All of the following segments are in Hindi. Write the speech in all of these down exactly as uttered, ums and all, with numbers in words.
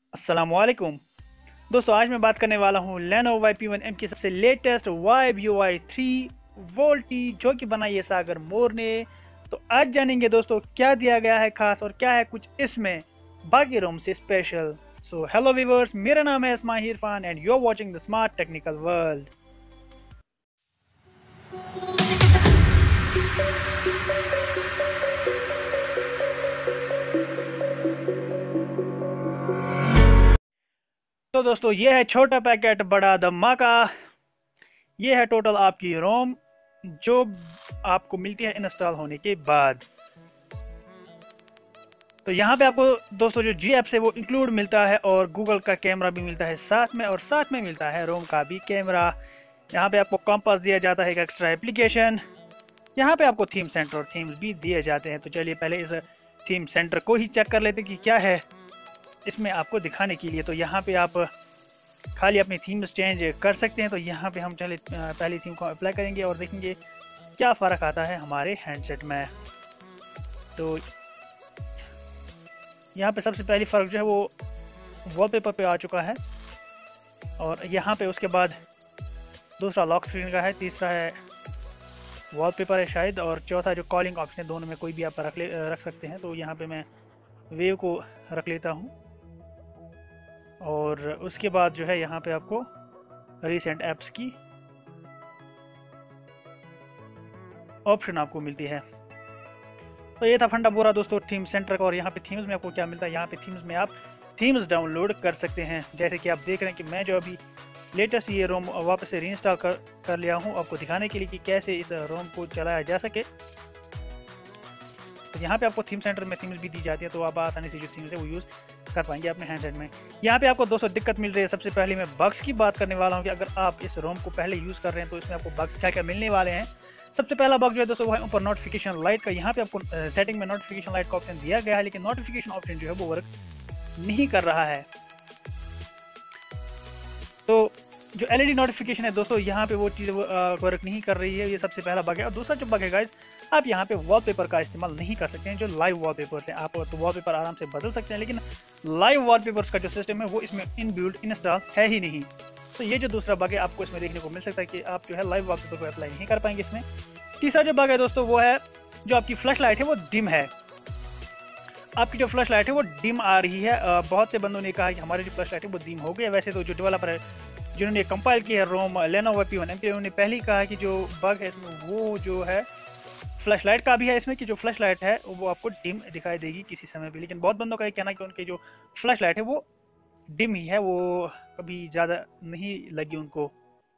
अस्सलामुअलैकुम दोस्तों, आज मैं बात करने वाला हूँ Lenovo पी वन एम की सबसे latest Vibe U I three वोल्टी जो कि बनाई है सागर मोर ने। तो आज जानेंगे दोस्तों क्या दिया गया है खास और क्या है कुछ इसमें बाकी रोम से स्पेशल। सो हेलो व्यूअर्स, मेरा नाम है Ismail Irfan and you are watching the smart technical world. तो दोस्तों, ये है छोटा पैकेट बड़ा धमाका। ये है टोटल आपकी रोम जो आपको मिलती है इंस्टॉल होने के बाद। तो यहाँ पे आपको दोस्तों जो जी ऐप्स है वो इंक्लूड मिलता है और गूगल का कैमरा भी मिलता है साथ में, और साथ में मिलता है रोम का भी कैमरा। यहाँ पे आपको कंपास दिया जाता है एक एक्स्ट्रा एप्लीकेशन। यहाँ पे आपको थीम सेंटर और थीम्स भी दिए जाते हैं। तो चलिए पहले इस थीम सेंटर को ही चेक कर लेते हैं कि क्या है इसमें आपको दिखाने के लिए। तो यहाँ पे आप खाली अपनी थीम्स चेंज कर सकते हैं। तो यहाँ पे हम चले पहली थीम को अप्लाई करेंगे और देखेंगे क्या फ़र्क आता है हमारे हैंडसेट में। तो यहाँ पे सबसे पहली फ़र्क जो है वो वॉलपेपर पे आ चुका है, और यहाँ पे उसके बाद दूसरा लॉक स्क्रीन का है, तीसरा है वॉलपेपर है शायद, और चौथा जो कॉलिंग ऑप्शन है दोनों में कोई भी आप रख ले रख सकते हैं। तो यहाँ पे मैं वेव को रख लेता हूँ, और उसके बाद जो है यहाँ पे आपको रिसेंट ऐप्स की ऑप्शन आपको मिलती है। तो ये था फंडा पूरा दोस्तों थीम सेंटर का। और यहाँ पे थीम्स में आपको क्या मिलता है, यहाँ पे थीम्स में आप थीम्स डाउनलोड कर सकते हैं। जैसे कि आप देख रहे हैं कि मैं जो अभी लेटेस्ट ये रोम वापस से रीइंस्टॉल कर कर लिया हूँ आपको दिखाने के लिए कि कैसे इस रोम को चलाया जा सके। तो यहाँ पे आपको थीम सेंटर में थीम्स भी दी जाती है, तो आप आसानी से जो थीम्स है वो यूज़ कर पाएंगे अपने हैंडसेट में। यहाँ पे आपको दोस्तों दिक्कत मिल रही है। सबसे पहले मैं बग्स की बात करने वाला हूँ कि अगर आप इस रोम को पहले यूज़ कर रहे हैं तो इसमें आपको बग्स क्या क्या मिलने वाले हैं। सबसे पहला बग जो है दोस्तों वो है ऊपर नोटिफिकेशन लाइट का। यहाँ पे आपको सेटिंग में नोटिफिकेशन लाइट का ऑप्शन दिया गया है, लेकिन नोटिफिकेशन ऑप्शन जो है वो वर्क नहीं कर रहा है। तो जो एलईडी नोटिफिकेशन है दोस्तों, यहाँ पे वो चीज़ वर्क नहीं कर रही है। ये सबसे पहला बग है। और दूसरा जो बग है गाइस, आप यहाँ पे वॉलपेपर का इस्तेमाल नहीं कर सकते हैं। जो लाइव वॉलपेपर्स हैं आप तो वॉलपेपर आराम से बदल सकते हैं, लेकिन लाइव वॉलपेपर्स का जो सिस्टम है वो इसमें इनबिल्ट इंस्टॉल है ही नहीं। तो ये जो दूसरा बग है आपको इसमें देखने को मिल सकता है कि आप जो है लाइव वॉलपेपर को अप्लाई नहीं कर पाएंगे इसमें। तीसरा जो बग है दोस्तों वो है जो आपकी फ्लैश लाइट है वो डिम है। आपकी जो फ्लैश लाइट है वो डिम आ रही है। बहुत से बंदों ने कहा कि हमारी जो फ्लैश लाइट है वो डिम हो गई है। वैसे तो जो डेवलपर है जिन्होंने कंपाइल किया है ROM Lenovo P one M के, उन्होंने पहले ही कहा कि जो बग है इसमें वो जो है फ्लैश लाइट का भी है इसमें, कि जो फ्लैश लाइट है वो आपको डिम दिखाई देगी किसी समय भी। लेकिन बहुत बंदों का ये कहना है कि उनकी जो फ्लैश लाइट है वो डिम ही है, वो कभी ज़्यादा नहीं लगी उनको।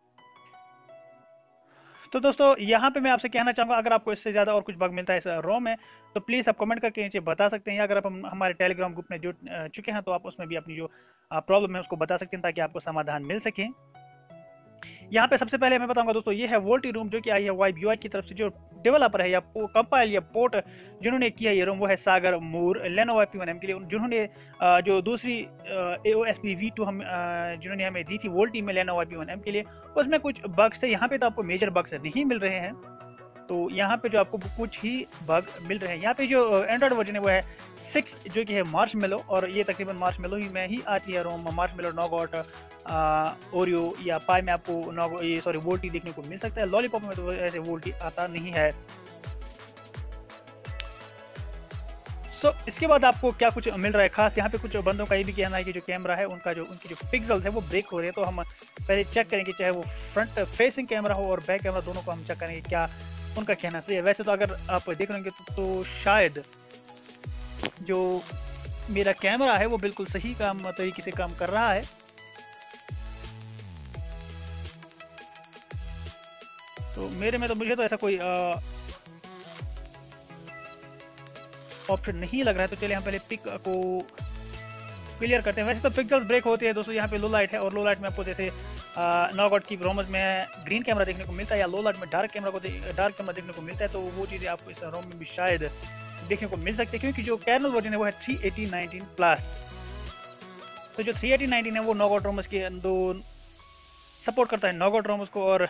तो दोस्तों यहाँ पे मैं आपसे कहना चाहूँगा, अगर आपको इससे ज़्यादा और कुछ बग मिलता है इस रोम में तो प्लीज़ आप कमेंट करके नीचे बता सकते हैं, या अगर आप हम हमारे टेलीग्राम ग्रुप में जुड़ चुके हैं तो आप उसमें भी अपनी जो प्रॉब्लम है उसको बता सकते हैं ताकि आपको समाधान मिल सके। यहाँ पे सबसे पहले मैं बताऊंगा दोस्तों, ये है वोल्टी रोम जो कि आई है वाइब यूआई की तरफ से। जो डेवलपर है या कंपाइल या पोर्ट जिन्होंने किया ये रोम वो है Sagar Moor Lenovo P one M के लिए। जिन्होंने जो दूसरी A O S P V two हम जिन्होंने हमें दी थी वोल्टी में Lenovo पी वन एम के लिए, उसमें कुछ बग्स थे। यहाँ पे तो आपको मेजर बग्स नहीं मिल रहे हैं। तो यहाँ पे जो आपको कुछ ही बग मिल रहे हैं। यहाँ पे जो एंड्रॉइड वर्जन है वो है सिक्स जो कि है मार्शमेलो, और ये तकरीबन मार्शमेलो ही में ही आती है रोम। मार्शमेलो, नॉगॉट, ओरियो या पाई में आपको नॉगो ये सॉरी वोल्टी देखने को मिल सकता है। लॉलीपॉप में तो ऐसे वोल्टी आता नहीं है। सो so, इसके बाद आपको क्या कुछ मिल रहा है खास, यहाँ पे कुछ बंदों का ये भी कहना है कि जो कैमरा है उनका जो उनकी जो पिक्सल्स है वो ब्रेक हो रहे हैं। तो हम पहले चेक करेंगे, चाहे वो फ्रंट फेसिंग कैमरा हो और बैक कैमरा, दोनों को हम चेक करेंगे क्या उनका कहना सही है। वैसे तो अगर आप देख लेंगे तो, तो शायद जो मेरा कैमरा है वो बिल्कुल सही काम तरीके से काम कर रहा है। तो मेरे में तो मुझे तो ऐसा कोई ऑप्शन नहीं लग रहा है। तो चलिए हम पहले पिक को क्लियर करते हैं। वैसे तो पिक्सल्स ब्रेक होते हैं दोस्तों। यहाँ पे लो लाइट है, और लो लाइट में आपको जैसे नॉगॉट की रोमस में ग्रीन कैमरा देखने को मिलता है, या लो लाइट में डार्क कैमरा को डार्क कैमरा देखने को मिलता है। तो वो चीज़ें आपको इस रोम में भी शायद देखने को मिल सकती है, क्योंकि जो कर्नल वर्जन है वो है थ्री एटी नाइनटीन प्लस। तो जो थ्री एटी नाइनटीन है वो नॉगॉट रोमस के दो सपोर्ट करता है नॉगॉट रोमस को, और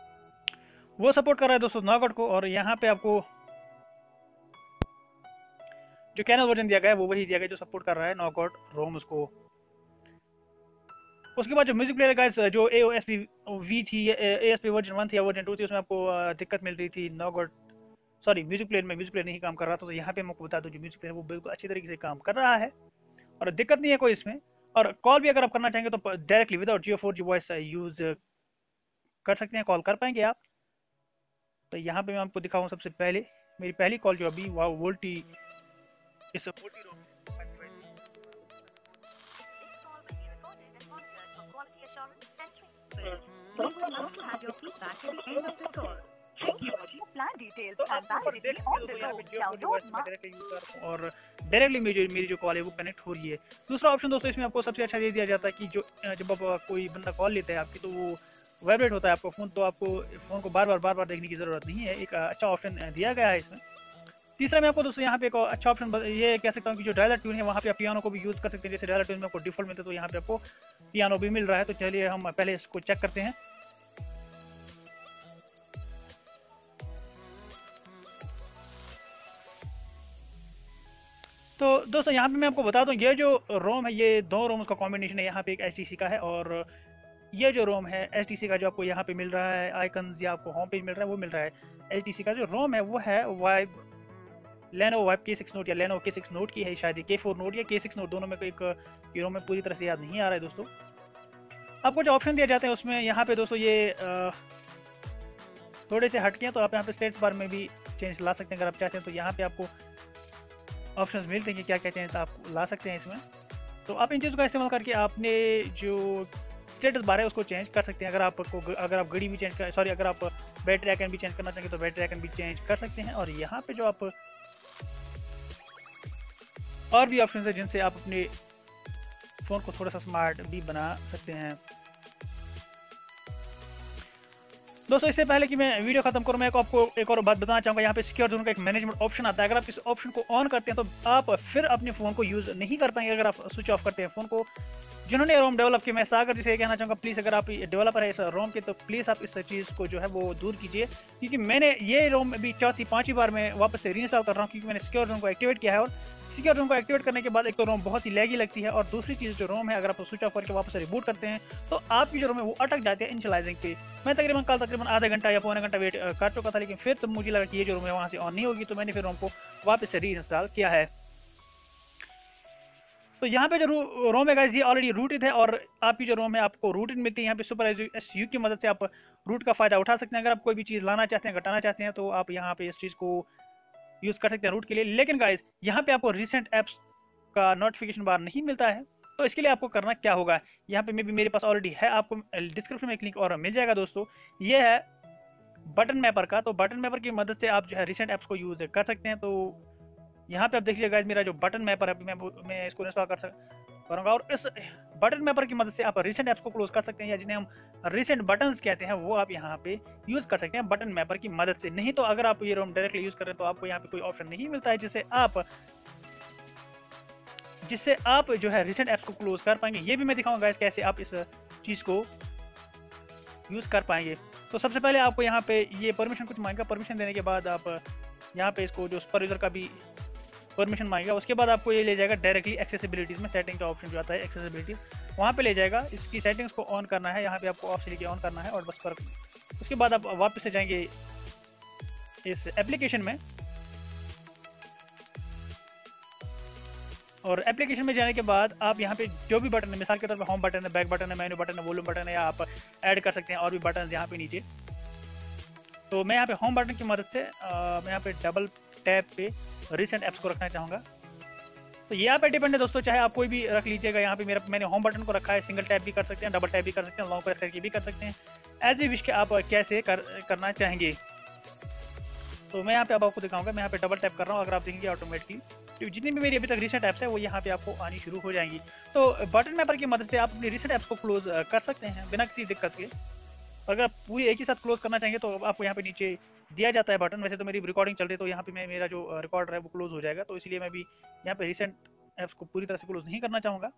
वो सपोर्ट कर रहा है दोस्तों नॉगॉट को। और यहाँ पे आपको जो कैनल वर्जन दिया गया है वो वही दिया गया जो सपोर्ट कर रहा है नॉकआउट रोम उसको। उसके बाद जो म्यूजिक प्लेयर गाइस जो A O S P V थी, A S P version one थी या वर्जन टू थी, उसमें आपको दिक्कत मिल रही थी नॉकआउट, सॉरी म्यूजिक प्लेयर में म्यूजिक प्लेयर नहीं काम कर रहा था। तो यहाँ पे मैं आपको बता दूं जो म्यूजिक प्लेयर वो बिल्कुल अच्छी तरीके से काम कर रहा है और दिक्कत नहीं है कोई इसमें। और कॉल भी अगर आप करना चाहेंगे तो directly without Jio four G voice use कर सकते हैं, कॉल कर पाएंगे आप। तो यहाँ पे मैं आपको दिखाऊँ सबसे पहले मेरी पहली कॉल जो अभी वाह वोल्टी इस वोल्टी रोम और डायरेक्टली मेरी मेरी जो कॉल है वो कनेक्ट हो रही है। दूसरा ऑप्शन दोस्तों इसमें आपको सबसे अच्छा ये दिया जाता है कि जो जब आप कोई बंदा कॉल लेता है आपकी तो वो वाइब्रेट होता है आपका फ़ोन, तो आपको फ़ोन को बार बार बार बार देखने की ज़रूरत नहीं है। एक अच्छा ऑप्शन दिया गया है इसमें। तीसरा मैं आपको दोस्तों यहाँ पे एक अच्छा ऑप्शन ये कह सकता हूँ कि जो डायलर ट्यून है वहाँ पे आप पियानो को भी यूज़ कर सकते हैं। जैसे डायलर ट्यून में आपको डिफ़ॉल्ट मिलता है तो यहाँ पे आपको पियानो भी मिल रहा है। तो चलिए हम पहले इसको चेक करते हैं। तो दोस्तों यहाँ पे मैं आपको बता दूँ ये जो रोम है ये दो रोम्स का कॉम्बिनेशन है। यहाँ पे एक एच टी सी का है और ये जो रोम है एच टी सी का जो आपको यहाँ पे मिल रहा है आइकन्स या आपको होम पेज मिल रहा है वो मिल रहा है एच टी सी का। जो रोम है वो है Vibe Lenovo Vibe K six note या लेनोवो के सिक्स नोट की है शायद, के फोर नोट या के सिक्स नोट दोनों में एक ये रोम में पूरी तरह से याद नहीं आ रहा है दोस्तों। आपको जो ऑप्शन दिए जाते हैं उसमें यहाँ पे दोस्तों ये आ, थोड़े से हटके हैं तो आप यहाँ पे स्टेटस बार में भी चेंज ला सकते हैं अगर आप चाहते हैं। तो यहाँ पे आपको ऑप्शंस मिलते हैं कि क्या क्या चेंज आप ला सकते हैं इसमें। तो आप इन चीज़ों का इस्तेमाल करके आपने जो स्टेटस बार है उसको चेंज कर सकते हैं। अगर आपको अगर आप घड़ी भी चेंज कर सॉरी अगर आप बैटरी आइकन भी चेंज करना चाहेंगे तो बैटरी आइकन भी चेंज कर सकते हैं। और यहाँ पे जो आप और भी ऑप्शन है जिनसे आप अपने फ़ोन को थोड़ा सा स्मार्ट भी बना सकते हैं। दोस्तों इससे पहले कि मैं वीडियो खत्म करूँ मैं एक आपको एक और बात बताना चाहूँगा। यहाँ पे सिक्योर जोन का एक मैनेजमेंट ऑप्शन आता है। अगर आप इस ऑप्शन को ऑन करते हैं तो आप फिर अपने फ़ोन को यूज़ नहीं कर पाएंगे अगर आप स्विच ऑफ करते हैं फ़ोन को। जिन्होंने रोम डेवलप किया मैं सागर जिसे कहना चाहूँगा प्लीज़ अगर आप डेवलपर है इस रोम के तो प्लीज़ आप इस चीज़ को जो है वो दूर कीजिए, क्योंकि मैंने ये रोम अभी चौथी पाँचवीं बार में वापस से रीइंस्टॉल कर रहा हूँ क्योंकि मैंने सिक्योर जोन को एक्टिवेट किया है। और सिक्योर जोन को एक्टिवेट करने के बाद एक तो रोम बहुत ही लैगी लगती है और दूसरी चीज़ जो रोम है अगर आप स्विच ऑफ करके वापस से रिबूट करते हैं तो आपकी जो रोम है वो अटक जाती है इनिशियलाइजिंग पे। मैं तकरीबन कल तकरीबन आधा घंटा या पौने घंटा वेट कर चुका था लेकिन फिर तो मुझे लगा कि ये जो रोम है वहाँ से ऑन नहीं होगी, तो मैंने फिर रोम को वापस से रीइंस्टॉल किया है। तो यहाँ पे जो रोम है गाइस ये ऑलरेडी रूटेड है और आपकी जो रोम है आपको रूटेड मिलती है। यहाँ पे सुपर एस यू की मदद से आप रूट का फ़ायदा उठा सकते हैं। अगर आप कोई भी चीज़ लाना चाहते हैं घटाना चाहते हैं तो आप यहाँ पे इस चीज़ को यूज़ कर सकते हैं रूट के लिए। लेकिन गाइस यहाँ पे आपको रिसेंट ऐप्स का नोटिफिकेशन बार नहीं मिलता है, तो इसके लिए आपको करना क्या होगा, यहाँ पे मे भी मेरे पास ऑलरेडी है, आपको डिस्क्रिप्शन में एक लिंक और मिल जाएगा दोस्तों। ये है बटन मैपर का। तो बटन मैपर की मदद से आप जो है रिसेंट ऐप्स को यूज़ कर सकते हैं। तो यहाँ पे आप देख लीजिए गाइस मेरा जो बटन मैपर है मैं मैं इसको इंस्टॉल कर करूँगा और इस बटन मैपर की मदद से आप रिसेंट ऐप्स को क्लोज कर सकते हैं या जिन्हें हम रिसेंट बटन्स कहते हैं वो आप यहाँ पे यूज़ कर सकते हैं बटन मैपर की मदद से। नहीं तो अगर आप ये रोम डायरेक्टली यूज़ करें तो आपको यहाँ पे कोई ऑप्शन नहीं मिलता है जिससे आप जिससे आप जो है रिसेंट ऐप्स को क्लोज कर पाएंगे। ये भी मैं दिखाऊंगा गाइस कैसे आप इस चीज़ को यूज़ कर पाएंगे। तो सबसे पहले आपको यहाँ पे ये परमिशन कुछ मांगेगा, परमिशन देने के बाद आप यहाँ पे इसको जो सुपर यूज़र का भी परमिशन मांगेगा। उसके बाद आपको ये ले जाएगा डायरेक्टली एक्सेसिबिलिटीज़ में, सेटिंग का ऑप्शन जो आता है एक्सेसिबिलिटीज़ वहाँ पे ले जाएगा। इसकी सेटिंग्स को ऑन करना है, यहाँ पे आपको ऑफ से लेके ऑन करना है और बस कर। उसके बाद आप वापस से जाएंगे इस एप्लीकेशन में और एप्लीकेशन में जाने के बाद आप यहाँ पे जो भी बटन है, मिसाल के तौर पर होम बटन है, बैक बटन है, मेन्यू बटन है, वॉल्यूम बटन है, या आप ऐड कर सकते हैं और भी बटन यहाँ पे नीचे। तो मैं यहाँ पे होम बटन की मदद से आ, मैं यहाँ पे डबल टैप पे रिसेंट ऐप्स को रखना चाहूँगा। तो ये यहाँ पे डिपेंड है दोस्तों, चाहे आप कोई भी रख लीजिएगा। यहाँ पे मेरा मैंने होम बटन को रखा है, सिंगल टैप भी कर सकते हैं, डबल टैप भी कर सकते हैं, लॉन्ग प्रेस करके भी कर सकते हैं, एज ए विश के आप कैसे कर करना चाहेंगे। तो मैं यहाँ पे अब आपको दिखाऊंगा, मैं यहाँ पे डबल टैप कर रहा हूँ। अगर आप देखेंगे ऑटोमेटिकली तो जितनी भी मेरी अभी तक रिसेंट ऐप्स है वो यहाँ पे आपको आनी शुरू हो जाएंगी। तो बटन मैपर की मदद से आप अपनी रिसेंट ऐप्स को क्लोज कर सकते हैं बिना किसी दिक्कत के। अगर आप पूरी एक ही साथ क्लोज करना चाहेंगे तो आपको यहाँ पे नीचे दिया जाता है बटन। वैसे तो मेरी रिकॉर्डिंग चल रही है तो यहाँ पे मैं मेरा जो रिकॉर्डर है वो क्लोज हो जाएगा, तो इसलिए मैं भी यहाँ पे रिसेंट ऐप्स को पूरी तरह से क्लोज नहीं करना चाहूँगा।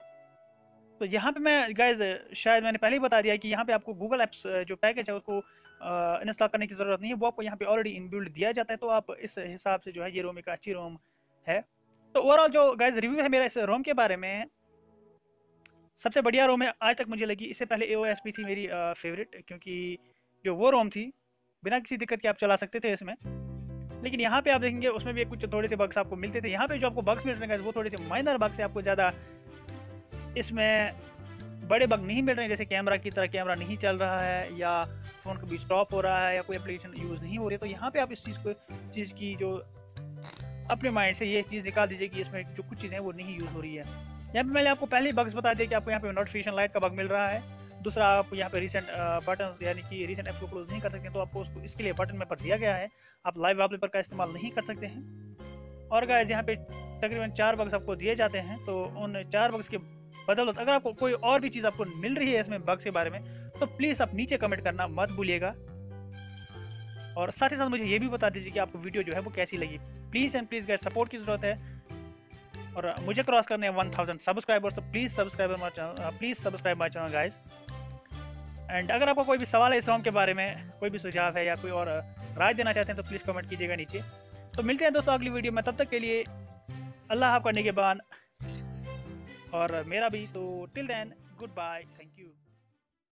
तो यहाँ पे मैं गाइज शायद मैंने पहले ही बता दिया कि यहाँ पे आपको गूगल ऐप्स जो पैकेज है उसको इंस्टॉल करने की ज़रूरत नहीं है, वो आपको यहाँ पे ऑलरेडी इनबिल्ट दिया जाता है। तो आप इस हिसाब से जो है ये रोम एक अच्छी रोम है। तो ओवरऑल जो गाइस रिव्यू है मेरा इस रोम के बारे में, सबसे बढ़िया रोम है आज तक मुझे लगी। इससे पहले ए ओ एस पी थी मेरी फेवरेट, क्योंकि जो वो रोम थी बिना किसी दिक्कत के आप चला सकते थे इसमें। लेकिन यहाँ पे आप देखेंगे उसमें भी कुछ थोड़े से बग्स आपको मिलते थे। यहाँ पे जो आपको बग्स मिल रहे हैं वो थोड़े से माइनर बग्स है, आपको ज़्यादा इसमें बड़े बग नहीं मिल रहे हैं। जैसे कैमरा की तरह कैमरा नहीं चल रहा है, या फ़ोन कभी स्टॉप हो रहा है, या कोई एप्लीकेशन यूज़ नहीं हो रही। तो यहाँ पे आप इस चीज़ को चीज़ की जो अपने माइंड से ये चीज़ निकाल दीजिए कि इसमें जो कुछ चीज़ें हैं वो नहीं यूज़ हो रही है। यहाँ पे मैंने आपको पहले ही बग्स बता दिया कि आपको यहाँ पे नोटिफिकेशन लाइट का बग मिल रहा है। दूसरा, आप यहाँ पे रिसेंट बटन यानी कि रिसेंट ऐप को क्लोज नहीं कर सकते, तो आपको उसको इसके लिए बटन में पर दिया गया है, आप लाइव वॉलपेपर का इस्तेमाल नहीं कर सकते हैं। और गाइस यहाँ पे तकरीबन चार बग्स आपको दिए जाते हैं। तो उन चार बग्स के बदौलत अगर आपको कोई और भी चीज़ आपको मिल रही है इसमें बग्स के बारे में, तो प्लीज़ आप नीचे कमेंट करना मत भूलिएगा। और साथ ही साथ मुझे ये भी बता दीजिए कि आपको वीडियो जो है वो कैसी लगी। Please and please guys, support की ज़रूरत है। और मुझे क्रॉस करने हैं वन थाउजेंड सब्सक्राइबर्स, तो please subscribe my channel, please subscribe my channel guys. And अगर आपको कोई भी सवाल है इस रोम के बारे में, कोई भी सुझाव है या कोई और राय देना चाहते हैं, तो प्लीज़ कमेंट कीजिएगा नीचे। तो मिलते हैं दोस्तों अगली वीडियो में, तब तक के लिए अल्लाह हाफ़ करने के बाद और मेरा भी। तो till then goodbye, thank you.